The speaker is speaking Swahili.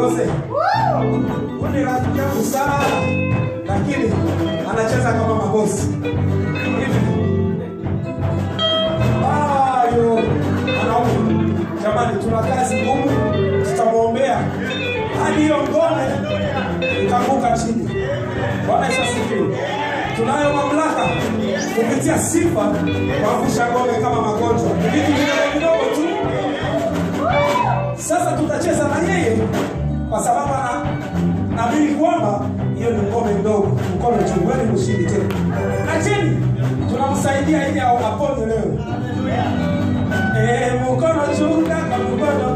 Jose. Uni rafiki yangu sana. Lakini anacheza kama mabosi. Ayo. Anaomba. Jamani tuna kazi ngumu. Tutamuombea. Hadi hiyo ngome ikaanguka chini. Bwana Yesu asifiwe. Tunayo mamlaka kupitia sifa kuangusha ngome kama magonjwa. Vitu vidogo tu. Sasa tutacheza na yeye kwa sababu nabii kwamba hiyo ni ngome ndogo. Mkono juu, wewe ni mshindi tena. Na chini tunamsaidia ili apone leo. Mkono juu kaka mkono